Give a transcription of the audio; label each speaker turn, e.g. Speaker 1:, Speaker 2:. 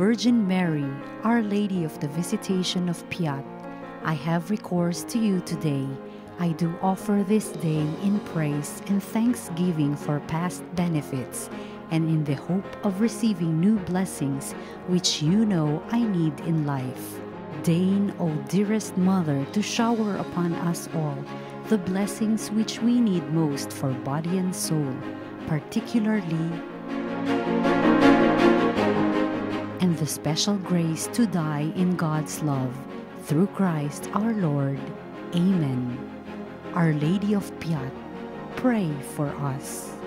Speaker 1: Virgin Mary, Our Lady of the Visitation of Piat, I have recourse to you today. I do offer this day in praise and thanksgiving for past benefits, and in the hope of receiving new blessings which you know I need in life. Deign, O dearest Mother, to shower upon us all the blessings which we need most for body and soul, particularly and the special grace to die in God's love, through Christ our Lord. Amen. Our Lady of Piat, pray for us.